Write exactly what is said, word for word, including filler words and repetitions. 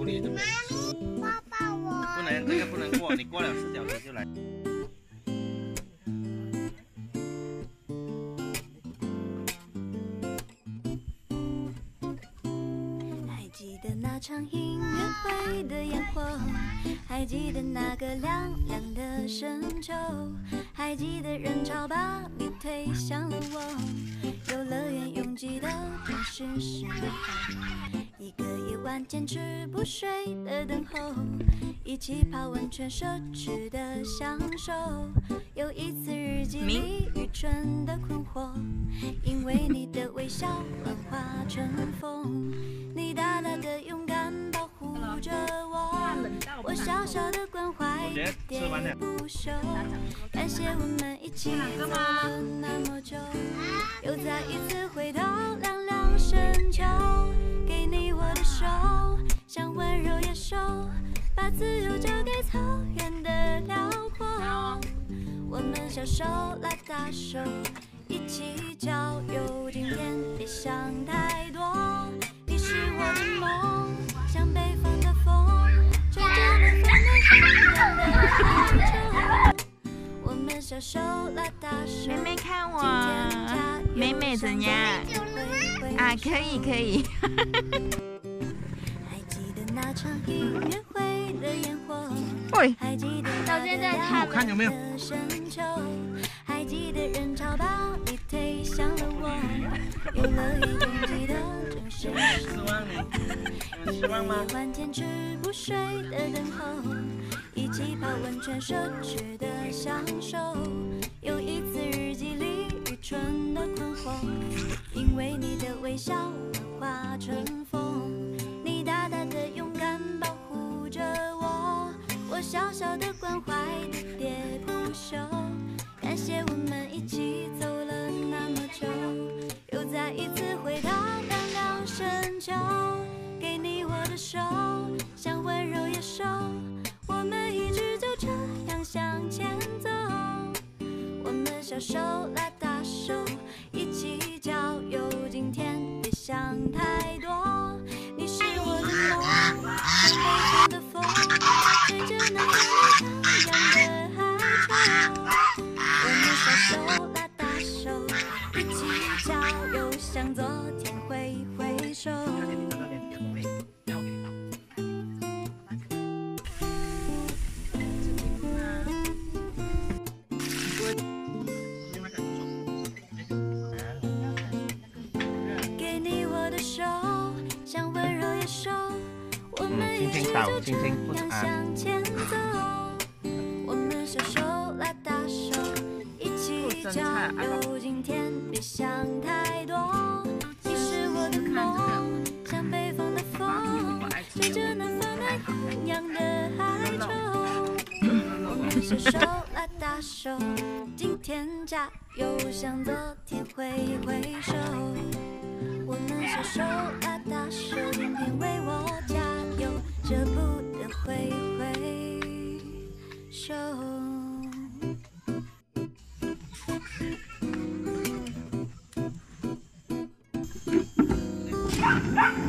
理就没事。 抱抱我。 不能，这个不能过，你过了四小时就来。 那场音乐会的烟火，还记得那个凉凉的深秋，还记得人潮把你推向了我，游乐园拥挤的正是时候，一个夜晚坚持不睡的等候，一起泡温泉奢侈的享受，有一次日记里愚蠢的困惑，因为你的微笑幻化成风，你大大的勇敢保护着我，我小小的关怀喋喋不休，感谢我们一起走了那么久，又再一次回头凉凉深秋，给你我的手，像温柔野兽，把自由交给草原的辽阔，我们小手拉大手，一起郊游，今天别想太多，你是我的梦，像北方的风，吹着南方的海潮，我们小手拉大手， 妹妹看我，妹妹怎样？啊，可以可以。 还记得那场音乐会的烟火， 喂， 还记得到现在看我看有没有？ 还记得人潮把你推向了我，游乐园拥挤的正是时候，一个夜晚坚持不睡的等候，一起泡温泉奢侈的享受，有一次日记里愚蠢的困惑，因为你的微笑幻化成风，你大大的勇敢保护着我，我小小的关怀喋喋不休，感谢我们一起走了那么久，又再一次回到凉凉深秋，给你我的手，像温柔野兽，我们一直就这样向前走，我们小手拉大手，一起郊游，今天别想太多，你是我的梦，像北方的风，吹着那凉凉的海潮，我们小手拉大手，一起郊游，向昨天挥挥手。给你我的手，像温柔野兽，我们一直就这样向前走，我们小手拉大手，一起郊游，今天别想太多，你是我的梦，像北方的风，吹着南方那洋洋的海潮，我们小手拉大手，今天加油，向昨天挥挥手，我们小手拉大手，今天为我加油，舍不得挥挥手。 啊